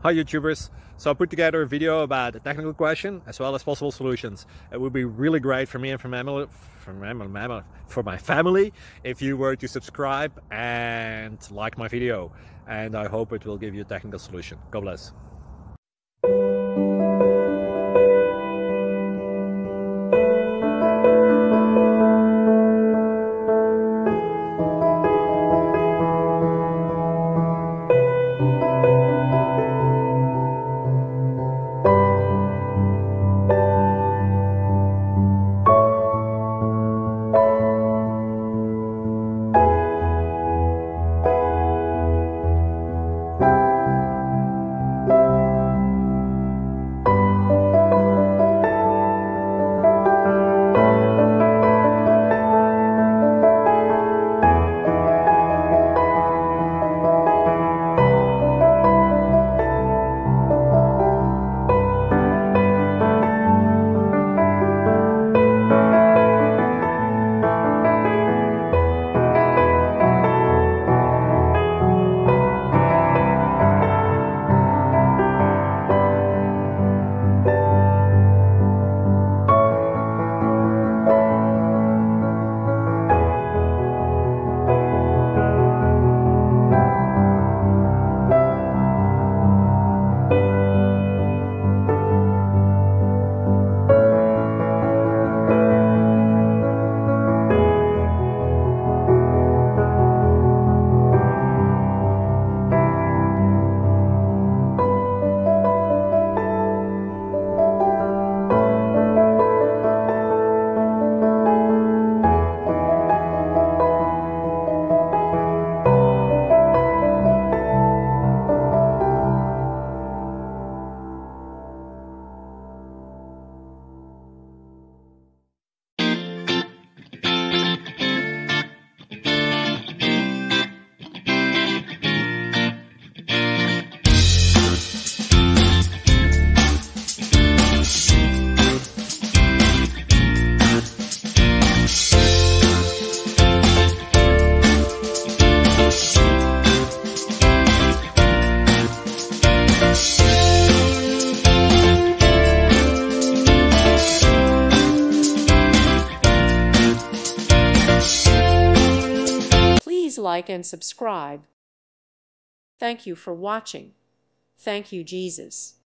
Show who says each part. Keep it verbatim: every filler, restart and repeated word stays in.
Speaker 1: Hi YouTubers! So I put together a video about a technical question as well as possible solutions. It would be really great for me and for, mammal, for, mammal, for my family if you were to subscribe and like my video. And I hope it will give you a technical solution. God bless.
Speaker 2: Please like and subscribe. Thank you for watching. Thank you, Jesus.